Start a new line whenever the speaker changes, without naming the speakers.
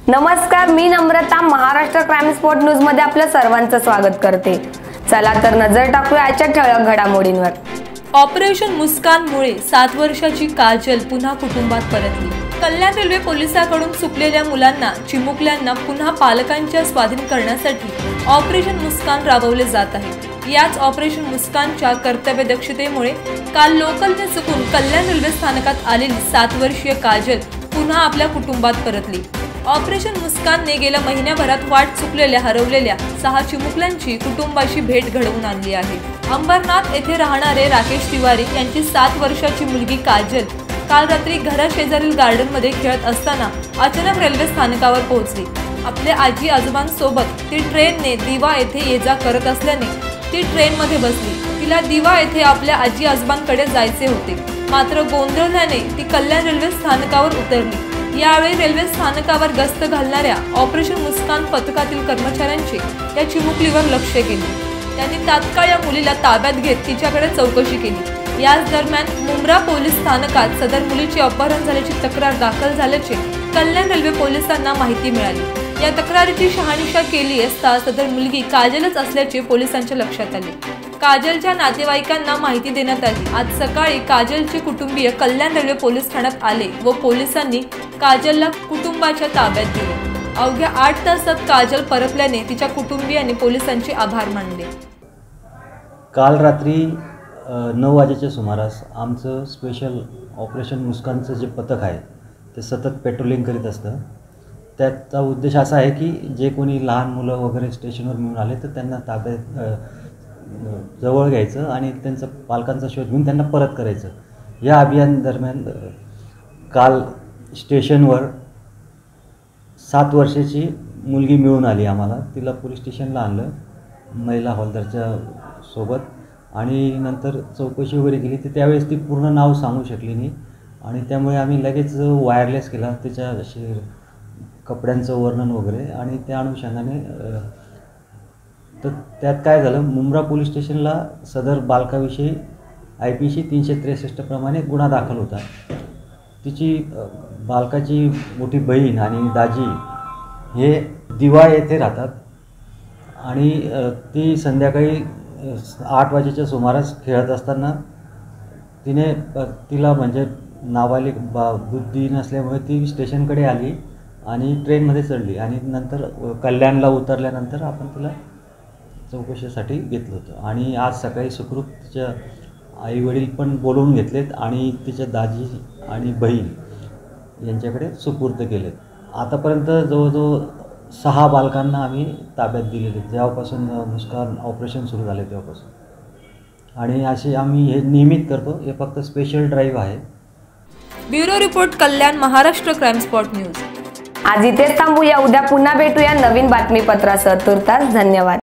नमस्कार, मी Namrata Maharashtra crime spot news मध्ये आपल्या सर्वांचं स्वागत करते। चला तर नजर टाकूया आजच्या ठळक घडामोडींवर।
ऑपरेशन मुस्कानमुळे 7 वर्षाची काजल पुन्हा कुटुंबात परतली। कल्याण रेल्वे पोलिसांकडून सुटलेल्या मुलांना चिमुकल्यांना पुन्हा पालकांच्या स्वाधीन करण्यासाठी ऑपरेशन मुस्कान राबवले जात आहे। याच ऑपरेशन मुस्कानच्या कर्तव्यदक्षतेमुळे काल लोकलने चुकून कल्याण रेल्वे स्थानकात आलेली 7 वर्षीय काजल पुन्हा आपल्या कुटुंबात परतली। ऑपरेशन मुस्कानने गेल्या महिन्याभरात वाट चुकलेल्या हरवलेल्या 6 चिमुकल्यांची कुटुंबाशी भेट घडवून आणली आहे। अंबरनाथ येथे राहणारे राकेश तिवारी यांची 7 वर्षाची मुलगी काजल काल रात्री घराशेजारील गार्डनमध्ये खेळत असताना अचानक रेल्वे स्थानकावर पोहोचली। आपल्या आजी आजोबांसोबत ती ट्रेनने दिवा येथे ये-जा करत असल्याने ती ट्रेनमध्ये बसली। तिला दिवा येथे आपल्या आजी आजोबांकडे जायचे होते, मात्र गोंधळल्याने ती कल्याण रेल्वे स्थानकावर उतरली। यावेळी रेल्वे स्थानकावर गस्त घालणाऱ्या ऑपरेशन मुस्कान पथकातील कर्मचाऱ्यांचे या चिमुकलीवर लक्ष गेले। त्यांनी तात्काळ या मुलीला ताब्यात घेत तिच्याकडे चौकशी केली। याच दरम्यान मुंब्रा पोलीस स्थानकात सदर मुलीचे अपहरण झाल्याची तक्रार दाखल झाल्याचे कल्याण रेल्वे पोलिसांना माहिती मिळाली। या तक्रारीची शहानिशा केली असता सदर मुलगी काजलच असल्याचे पोलिसांच्या लक्षात आले। काजलच्या नातेवाईकांना माहिती देण्यात आली। आज सकाळी काजलचे कुटुंबीय कल्याण रेल्वे पोलीस ठाण्यात आले व पोलिसांनी काजलला कुटुंबाच्या ताब्यात दिले। अवघ्या 8 तासात काजल परतल्याने तिच्या कुटुंबियांनी पोलिसांचे आभार मानले।
काल रात्री 9 वाजेच्या सुमारास आमचं स्पेशल ऑपरेशन मुस्कानचं जे पथक आहे ते सतत पेट्रोलिंग करीत असतं। त्याचा उद्देश असा आहे की जे कोणी लहान मुलं वगैरे स्टेशनवर मिळून आले तर त्यांना ताब्यात जवळ घ्यायचं आणि त्यांचा पालकांचा शोध घेऊन त्यांना परत करायचं। या अभियान दरम्यान काल स्टेशनवर 7 वर्षाची मुलगी मिळून आली आम्हाला। तिला पोलीस स्टेशनला आणलं महिला हवालदारच्या सोबत आणि नंतर चौकशी वगैरे केली। तर त्यावेळेस ती पूर्ण नाव सांगू शकली नाही आणि त्यामुळे आम्ही लगेच वायरलेस केला त्याच्या असे कपड्यांचं वर्णन वगैरे आणि त्या अनुषंगाने तर त्यात काय झालं, मुंब्रा पोलीस स्टेशनला सदर बालकाविषयी IPC 363 प्रमाणे गुन्हा दाखल होता। तिची बालकाची मोठी बहीण आणि दाजी हे दिवा येथे राहतात आणि ती संध्याकाळी 8 वाजेच्या सुमारास खेळत असताना तिला म्हणजे नाबालिग बुद्धी नसल्यामुळे ती स्टेशनकडे आली आणि ट्रेनमध्ये चढली आणि नंतर कल्याणला उतरल्यानंतर आपण तिला चौकशीसाठी घेतलं होतं आणि आज सकाळी सुखरूप तिच्या आईवडील पण बोलवून घेतलेत आणि तिच्या दाजी आणि बहीण यांच्याकडे सुपूर्द केलेत। आतापर्यंत जवळजवळ 6 बालकांना आम्ही ताब्यात दिलेले जेव्हापासून मुस्कान ऑपरेशन सुरू झाले तेव्हापासून आणि असे आम्ही हे नियमित करतो। हे फक्त स्पेशल ड्राईव्ह आहे।
Bureau report, Kalyan Maharashtra crime spot news.
आज इथेच थांबूया, उद्या पुन्हा भेटूया नवीन बातमीपत्रासह। तुर्तास धन्यवाद।